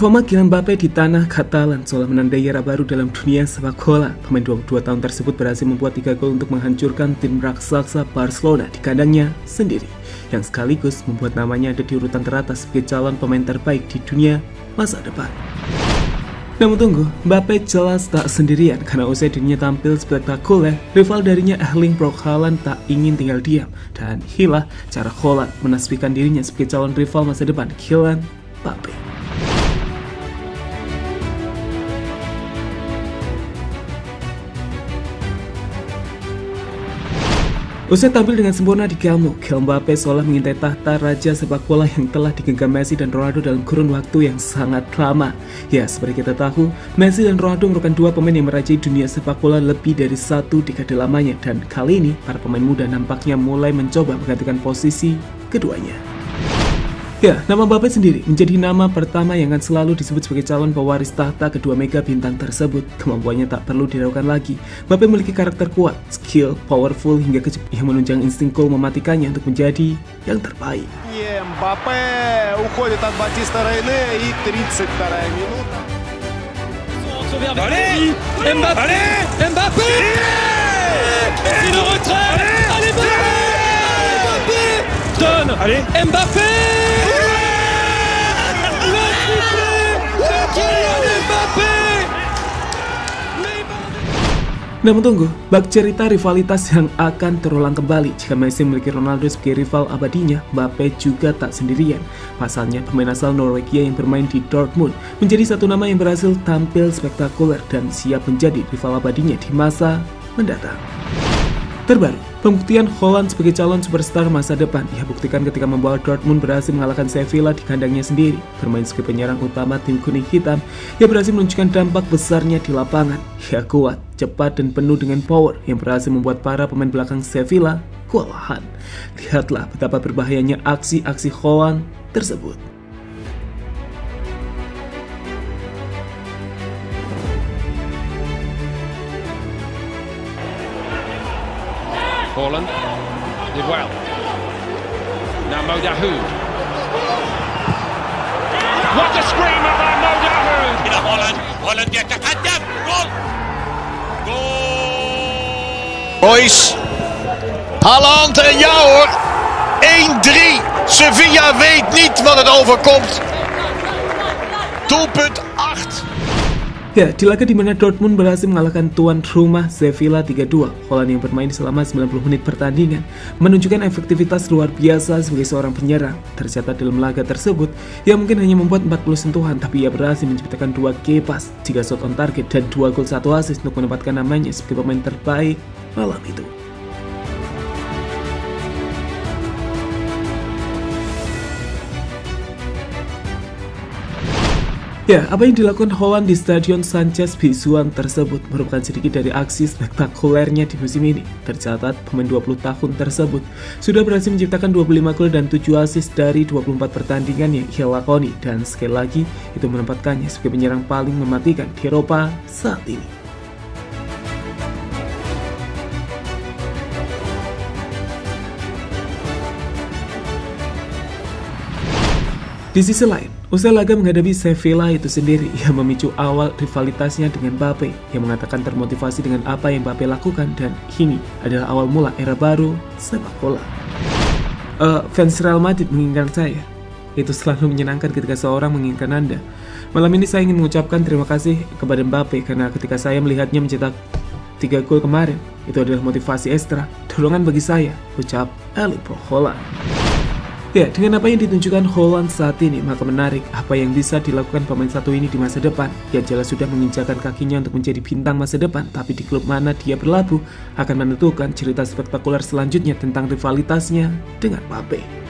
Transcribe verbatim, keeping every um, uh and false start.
Performa Kylian Mbappe di tanah Katalan seolah menandai era baru dalam dunia sepak bola. Pemain dua puluh dua tahun tersebut berhasil membuat tiga gol untuk menghancurkan tim raksasa Barcelona di kandangnya sendiri, yang sekaligus membuat namanya ada di urutan teratas sebagai calon pemain terbaik di dunia masa depan. Namun tunggu, Mbappe jelas tak sendirian karena usai dirinya tampil spektakuler, rival darinya Erling Braut Haaland tak ingin tinggal diam, dan hilah cara Haaland menasbihkan dirinya sebagai calon rival masa depan Kylian Mbappe. Usai tampil dengan sempurna di Camp Nou, Kylian Mbappe seolah mengintai tahta raja sepak bola yang telah digenggam Messi dan Ronaldo dalam kurun waktu yang sangat lama. Ya, seperti kita tahu, Messi dan Ronaldo merupakan dua pemain yang merajai dunia sepak bola lebih dari satu dekade lamanya, dan kali ini para pemain muda nampaknya mulai mencoba menggantikan posisi keduanya. Ya, nama Mbappe sendiri menjadi nama pertama yang akan selalu disebut sebagai calon pewaris tahta kedua mega bintang tersebut. Kemampuannya tak perlu diragukan lagi. Mbappe memiliki karakter kuat, skill, powerful hingga kejut yang menunjang insting gol mematikannya untuk menjadi yang terbaik. Mbappe уходит от Батиста Рейне и тридцать вторая минуta. Allez, Mbappe, allez, Mbappe, c'est le retrait, allez Mbappe, donne, allez, Mbappe. Namun tunggu, bak cerita rivalitas yang akan terulang kembali. Jika Messi memiliki Ronaldo sebagai rival abadinya, Mbappe juga tak sendirian. Pasalnya, pemain asal Norwegia yang bermain di Dortmund menjadi satu nama yang berhasil tampil spektakuler dan siap menjadi rival abadinya di masa mendatang. Terbaru, pembuktian Haaland sebagai calon superstar masa depan ia buktikan ketika membawa Dortmund berhasil mengalahkan Sevilla di kandangnya sendiri. Bermain sebagai penyerang utama tim kuning hitam, ia berhasil menunjukkan dampak besarnya di lapangan. Ia kuat, cepat dan penuh dengan power yang berhasil membuat para pemain belakang Sevilla kewalahan. Lihatlah betapa berbahayanya aksi-aksi Haaland tersebut. Haaland did well. Now Mo Dahoud. What a screamer by Mo Dahoud! إلى هولاند، هولاند يتقدم. جول! جول! Boys, Haaland en ja hoor, één drie. Sevilla weet niet wat het overkomt. Doelpunt acht. Ya, di laga di mana Dortmund berhasil mengalahkan tuan rumah Sevilla tiga dua, Haaland yang bermain selama sembilan puluh menit pertandingan menunjukkan efektivitas luar biasa sebagai seorang penyerang. Tercatat dalam laga tersebut, ia mungkin hanya membuat empat puluh sentuhan, tapi ia berhasil menciptakan dua key pass, tiga shot on target, dan dua gol satu assist untuk menempatkan namanya sebagai pemain terbaik malam itu. Ya, apa yang dilakukan Haaland di Stadion Sanchez Pizjuan tersebut merupakan sedikit dari aksi spektakulernya di musim ini. Tercatat, pemain dua puluh tahun tersebut sudah berhasil menciptakan dua puluh lima gol dan tujuh assist dari dua puluh empat pertandingan yang ia lakoni, dan sekali lagi itu menempatkannya sebagai penyerang paling mematikan di Eropa saat ini. Di sisi lain, usai laga menghadapi Sevilla itu sendiri, ia memicu awal rivalitasnya dengan Mbappe, yang mengatakan termotivasi dengan apa yang Mbappe lakukan, dan ini adalah awal mula era baru sepak bola. Uh, fans Real Madrid menginginkan saya. Itu selalu menyenangkan ketika seorang menginginkan Anda. Malam ini saya ingin mengucapkan terima kasih kepada Mbappe karena ketika saya melihatnya mencetak tiga gol kemarin, itu adalah motivasi ekstra, dorongan bagi saya, ucap Erling Braut Haaland. Ya, dengan apa yang ditunjukkan Haaland saat ini, maka menarik apa yang bisa dilakukan pemain satu ini di masa depan. Ia jelas sudah menginjakan kakinya untuk menjadi bintang masa depan, tapi di klub mana dia berlabuh akan menentukan cerita spektakuler selanjutnya tentang rivalitasnya dengan Mbappe.